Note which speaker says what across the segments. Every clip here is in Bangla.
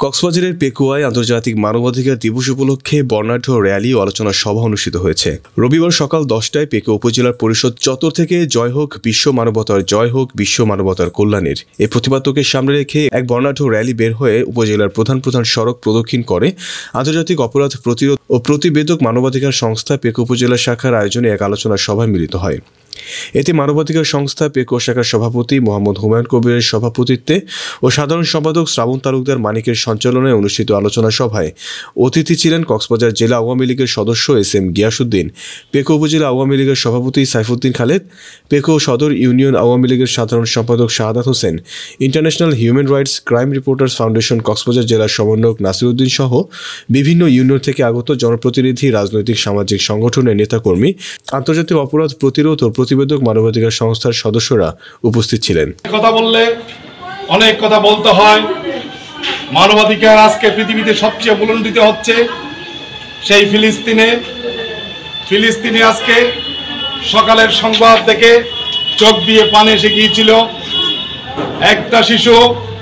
Speaker 1: কক্সবাজারের পেকুয়ায় আন্তর্জাতিক মানবাধিকার দিবস উপলক্ষে বর্ণাঢ্য র্যালি ও আলোচনা সভা অনুষ্ঠিত হয়েছে। রবিবার সকাল 10টায় পেকুয়া উপজেলার পরিষদ চত্বর থেকে জয় হোক বিশ্ব মানবতার, জয় হোক বিশ্ব মানবতার কল্যাণের এই প্রতিপাদ্যকে সামনে রেখে এক বর্ণাঢ্য র্যালি বের হয়ে উপজেলার প্রধান সড়ক প্রদক্ষিণ করে আন্তর্জাতিক অপরাধ প্রতিরোধ ও প্রতিবেদক মানবাধিকার সংস্থা পেকুয়া উপজেলা শাখার আয়োজনে এক আলোচনা সভায় মিলিত হয়। এতে মানবাধিকার সংস্থা পেকুয়া শাখার সভাপতি মোহাম্মদ হুমায়ুন কবিরের সভাপতিত্বে ও সাধারণ সম্পাদক শ্রাবণ তালুকদার মানিকের সঞ্চালনায় অনুষ্ঠিত আলোচনা সভায় অতিথি ছিলেন কক্সবাজার জেলা আওয়ামী লীগের সদস্য এস.এম. গিয়াসউদ্দিন, পেকুয়া উপজেলা আওয়ামী লীগের সভাপতি সাইফুদ্দিন খালেদ, পেকুয়া সদর ইউনিয়ন আওয়ামী লীগের সাধারণ সম্পাদক Shahadat Hossain, International Human Rights Crime Reporters Foundation Cox's Bazar জেলার সমন্বয়ক নাসিরউদ্দিন সহ বিভিন্ন ইউনিয়ন থেকে আগত জনপ্রতিনিধি, রাজনৈতিক সামাজিক সংগঠনের নেতাকর্মী, আন্তর্জাতিক অপরাধ প্রতিরোধ ও প্রতিবেদক মানবাধিকার সংস্থার সদস্যরা উপস্থিত ছিলেন।
Speaker 2: কথা বললে অনেক কথা বলতে হয়। মানবাধিকার আজকে পৃথিবীতে সবচেয়ে বুলন্দিত হচ্ছে সেই ফিলিস্তিনে আজকে সকালের সংবাদ দেখে চোখ দিয়ে পানি এসে গিয়েছিল। একটা শিশু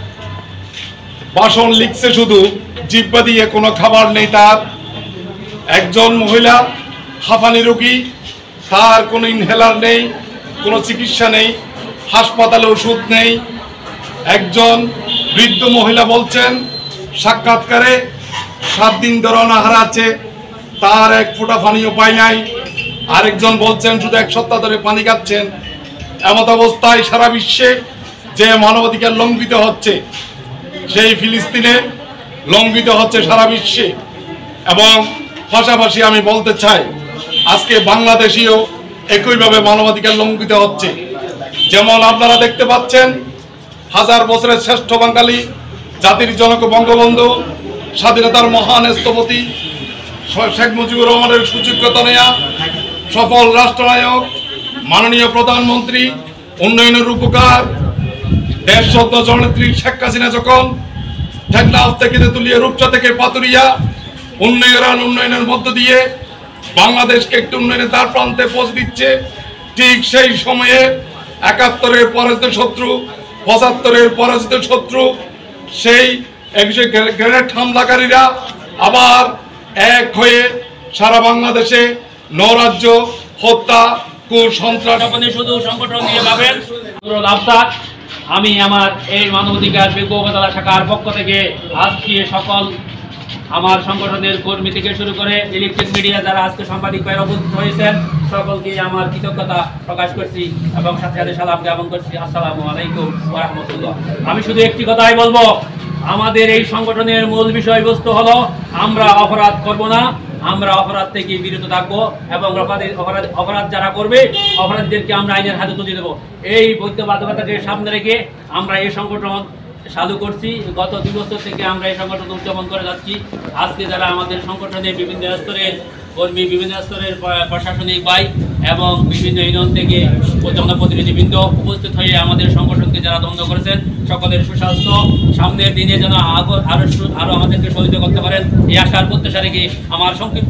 Speaker 2: ভাষণ লিখছে, শুধু জিহ্বা দিয়ে, কোনো খাবার নেই তার। একজন মহিলা হাঁপানি রোগী, তার কোনো ইনহেলার নেই, কোনো চিকিৎসা নেই, হাসপাতালে ওষুধ নেই। একজন বৃদ্ধ মহিলা বলছেন সাক্ষাৎকারে 7 দিন ধরে অনাহার আছে, তার এক ফোঁটা পানিও পায় নাই। আরেকজন বলছেন শুধু 1 সপ্তাহ ধরে পানি খাচ্ছেন। এমত অবস্থায় সারা বিশ্বে যে মানবাধিকার লঙ্ঘিত হচ্ছে, সেই ফিলিস্তিনে লঙ্ঘিত হচ্ছে সারা বিশ্বে। এবং পাশাপাশি আমি বলতে চাই, আজকে বাংলাদেশেও একইভাবে মানবাধিকার লঙ্ঘিত হচ্ছে। যেমন আপনারা দেখতে পাচ্ছেন, 1000 বছরের শ্রেষ্ঠ বাঙালি, জাতির জনক বঙ্গবন্ধু, স্বাধীনতার মহান স্থপতি শেখ মুজিবুর রহমানের সুযোগ্য তনয়া, সফল রাষ্ট্রনায়ক, মাননীয় প্রধানমন্ত্রী, উন্নয়নের রূপকার, দেশরত্ন জননেত্রী শেখ হাসিনা যখন টেকনাফ থেকে তেঁতুলিয়া, রূপসা থেকে পাতুরিয়া উন্নয়নের মধ্য দিয়ে বাংলাদেশকে একটু উন্নয়নের দ্বার প্রান্তে পৌঁছে দিচ্ছে, ঠিক সেই সময়ে 71-এর পরাজিত শত্রু, 75-এর পরাজিত শত্রু, সেই গ্রেনেড হামলাকারীরা আবার এক হয়ে সারা বাংলাদেশে নৈরাজ্য, হত্যা, কুসন্ত্রাস।
Speaker 3: শুধু সংগঠন নিয়ে ভাবেন। আমি আমার এই মানবাধিকার পেকুয়া উপজেলা শাখার পক্ষ থেকে আজকে সকল আমার সংগঠনের কর্মী থেকে শুরু করে ইলেকট্রিক মিডিয়া যারা আজকে সাংবাদিক ভাইরা উপস্থিত হয়েছেন, সকলকে আমার কৃতজ্ঞতা প্রকাশ করছি এবং সাথে সাথে সালাম জ্ঞাপন করছি। আসসালামু আলাইকুম ওয়া রাহমাতুল্লাহ। আমি শুধু একটি কথাই বলবো, আমাদের এই সংগঠনের মূল বিষয়বস্তু হলো আমরা অপরাধ করব না, আমরা অপরাধ থেকে বিরত থাকবো এবং অপরাধ যারা করবে অপরাধীদেরকে আমরা আইনের হাতে তুলে দেবো। এই বাধ্যবাধকতাকে সামনে রেখে আমরা এই সংগঠন চালু করছি। গত 2 বছর থেকে আমরা এই সংগঠন উদযাপন করে যাচ্ছি। আজকে যারা আমাদের সংগঠনে বিভিন্ন স্তরের কর্মী, বিভিন্ন স্তরের প্রশাসনিক ভাই এবং বিভিন্ন ইউনিয়ন থেকে জনপ্রতিনিধিবৃন্দ উপস্থিত হয়ে আমাদের সংগঠনকে যারা দ্বন্দ্ব করেছেন, সকলের সুস্বাস্থ্য, সামনের দিনে যেন আরো আমাদেরকে সহযোগিতা করতে পারেন, এই আশার প্রত্যাশা রেখে আমার সংক্ষিপ্ত